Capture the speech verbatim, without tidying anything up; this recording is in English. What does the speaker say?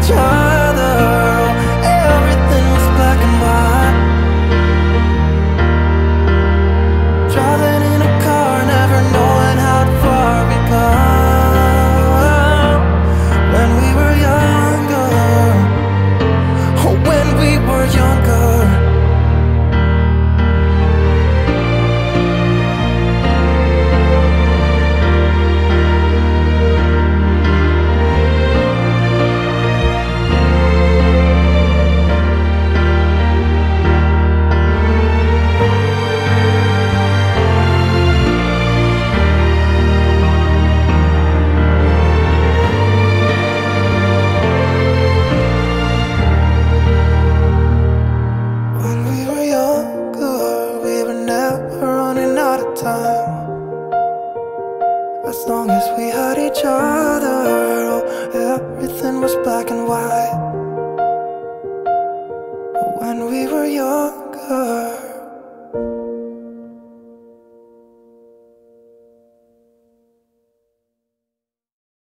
each other. Oh, everything was black and white. Driving in a car, never knowing how far we go. When we were younger, oh, when we were younger. As long as we had each other, oh, everything was black and white. When we were younger.